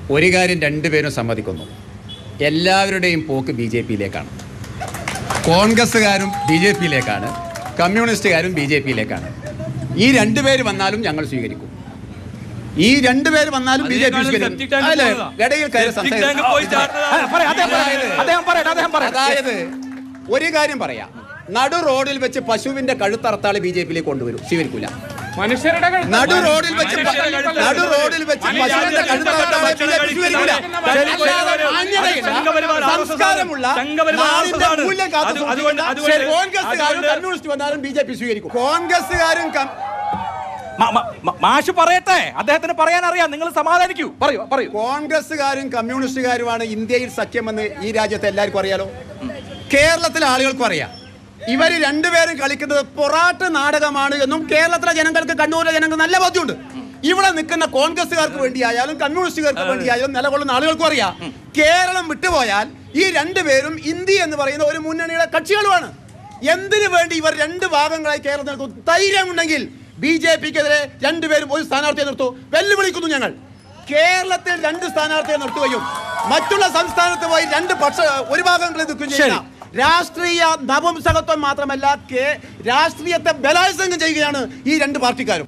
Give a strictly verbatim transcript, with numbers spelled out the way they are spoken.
ഒരു കാര്യം രണ്ടുപേരും സമ്മതിക്കുന്നു, എല്ലാവരുടെയും പോക്ക് ബി ജെ പിയിലേക്കാണ്. കോൺഗ്രസ്സുകാരും ബി ജെ പിയിലേക്കാണ്, കമ്മ്യൂണിസ്റ്റുകാരും ബി ജെ പിയിലേക്കാണ്. ഈ രണ്ടുപേര് വന്നാലും ഞങ്ങൾ സ്വീകരിക്കും. ഈ രണ്ടുപേര് വന്നാലും ബി ജെ പി സ്വീകരിക്കും. ഇടയിൽ അതായത് ഒരു കാര്യം പറയാം, നടു റോഡിൽ വെച്ച് പശുവിന്റെ കഴുത്തറത്താളെ ബി ജെ പിയിലേക്ക് കൊണ്ടുവരും, സ്വീകരിക്കൂല. നടു റോഡിൽ വെച്ച് നടു റോഡിൽ വെച്ച് പശുവിന്റെ കഴുത്തറത്താളെ ബി ജെ പി സ്വീകരിക്കൂല. സംസ്കാരമുള്ള കോൺഗ്രസ്സുകാരും കമ്മ്യൂണിസ്റ്റ് വന്നാലും ബി ജെ പി സ്വീകരിക്കും. കോൺഗ്രസ്സുകാരും മാഷ് പറയട്ടെ, അദ്ദേഹത്തിന് പറയാൻ അറിയാം, നിങ്ങൾ സമാധാനിക്കൂ, പറയൂ പറയൂ. കോൺഗ്രസ്സുകാരും കമ്മ്യൂണിസ്റ്റുകാരുമാണ് ഇന്ത്യയിൽ സഖ്യമെന്ന് ഈ രാജ്യത്ത് എല്ലാവർക്കും അറിയാലോ, കേരളത്തിലെ ആളുകൾക്കും അറിയാം. ഇവർ രണ്ടുപേരും കളിക്കുന്നത് പൊറാട്ട് നാടകമാണ് എന്നും കേരളത്തിലെ ജനങ്ങൾക്ക്, കണ്ണൂരിലെ ജനങ്ങൾക്ക് നല്ല ബോധ്യമുണ്ട്. ഇവിടെ നിൽക്കുന്ന കോൺഗ്രസ്സുകാർക്ക് വേണ്ടിയായാലും കമ്മ്യൂണിസ്റ്റുകാർക്ക് വേണ്ടിയായാലും നിലകൊള്ളുന്ന ആളുകൾക്കും അറിയാം, കേരളം വിട്ടുപോയാൽ ഈ രണ്ടുപേരും ഇന്ത്യ എന്ന് പറയുന്ന ഒരു മുന്നണിയുടെ കക്ഷികളുമാണ്. എന്തിനു വേണ്ടി ഇവർ രണ്ട് ഭാഗങ്ങളായി കേരളത്തിൽ നിൽക്കും? ധൈര്യമുണ്ടെങ്കിൽ ബി ജെ പിക്കെതിരെ രണ്ടുപേരും ഒരു സ്ഥാനാർത്ഥിയെ നിർത്തൂ, വെല്ലുവിളിക്കുന്നു ഞങ്ങൾ. കേരളത്തിൽ രണ്ട് സ്ഥാനാർത്ഥിയെ നിർത്തുകയും മറ്റുള്ള സംസ്ഥാനത്ത് പോയി രണ്ട് പക്ഷ ഒരു ഭാഗങ്ങളിൽ നിൽക്കുകയും ചെയ്യുന്ന രാഷ്ട്രീയ നപുംസകത്വം മാത്രമല്ല, രാഷ്ട്രീയത്തെ ബലാത്സംഗം ചെയ്യുകയാണ് ഈ രണ്ട് പാർട്ടിക്കാരും.